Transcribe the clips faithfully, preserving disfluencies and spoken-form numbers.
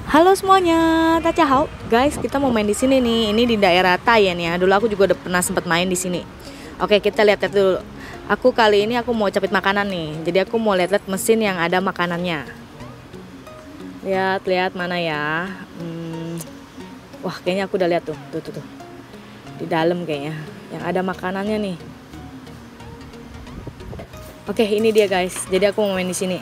Halo semuanya, Tachahau. Guys, kita mau main di sini nih. Ini di daerah Tayen ya. Dulu aku juga udah pernah sempat main di sini. Oke, kita lihat-lihat dulu. Aku kali ini aku mau capit makanan nih. Jadi aku mau lihat-lihat mesin yang ada makanannya. Lihat-lihat mana ya. Hmm. Wah, kayaknya aku udah lihat tuh. Tuh, tuh, tuh. Di dalam kayaknya. Yang ada makanannya nih. Oke, ini dia guys. Jadi aku mau main di sini.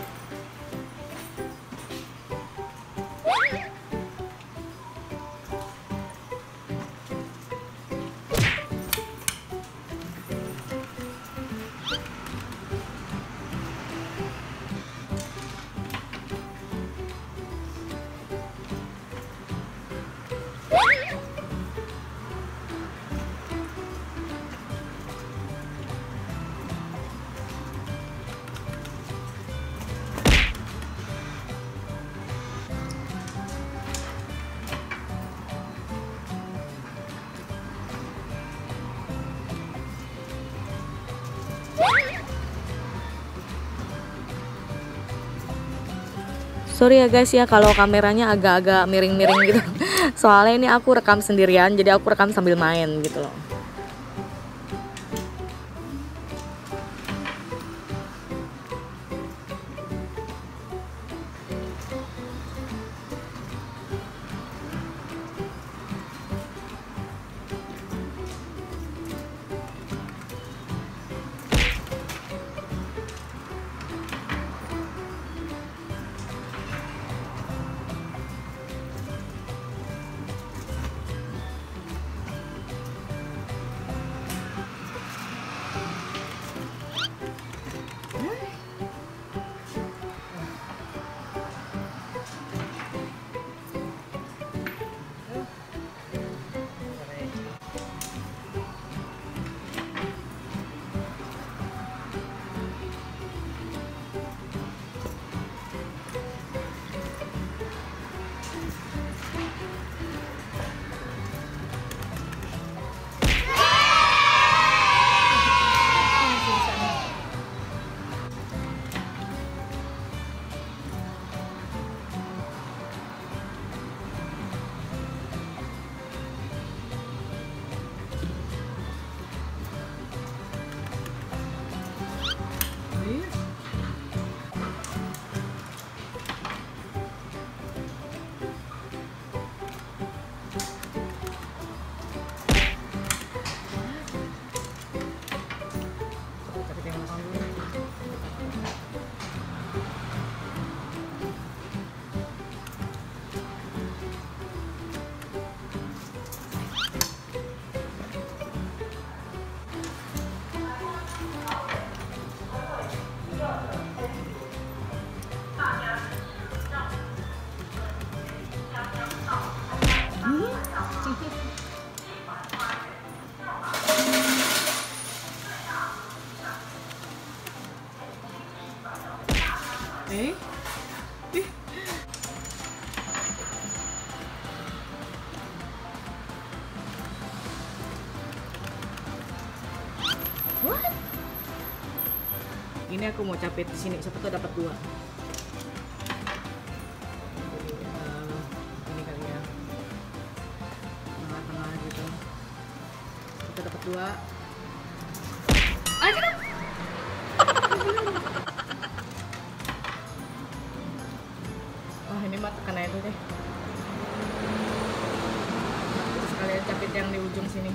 Sorry ya guys ya kalau kameranya agak-agak miring-miring gitu. Soalnya ini aku rekam sendirian, jadi aku rekam sambil main gitu loh. Eh? Ih. What? Ini aku mau capit di sini, siapa tuh dapat dua. Uh, ini kali ya, tengah-tengah gitu. Kita dapat dua. Ayo! Ini mah tekan aja deh. Terus kalian capit yang di ujung sini.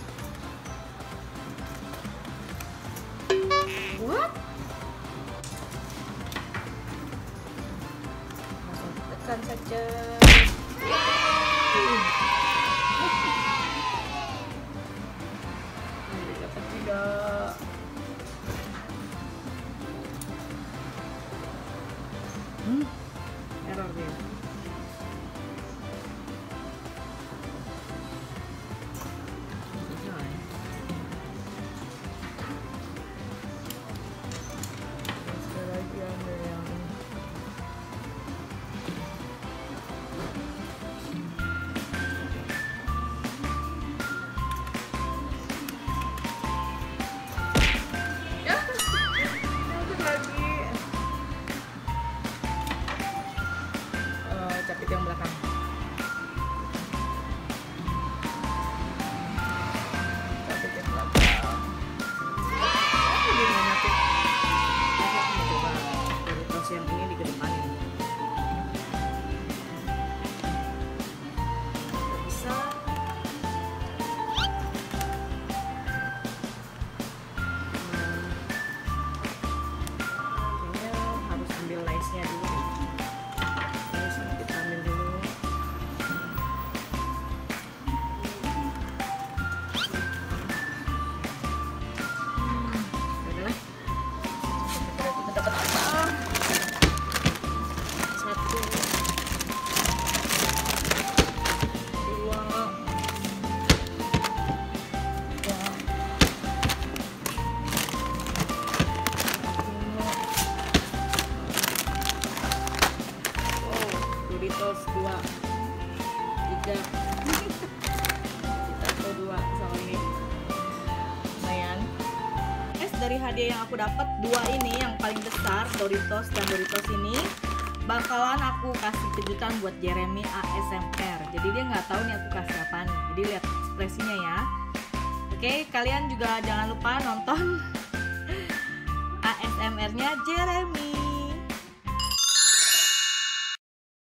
What? Langsung tekan saja. Dapat tidak. Hmm. Error dia. Sekali lagi ada yang ya, lagi. tiga. Satu dua sama ini. Lumayan. Es dari hadiah yang aku dapat dua ini yang paling besar, Doritos dan Doritos ini bakalan aku kasih kejutan buat Jeremy A S M R. Jadi dia nggak tahu nih aku kasih apa nih. Jadi lihat ekspresinya ya. Oke, kalian juga jangan lupa nonton A S M R-nya Jeremy.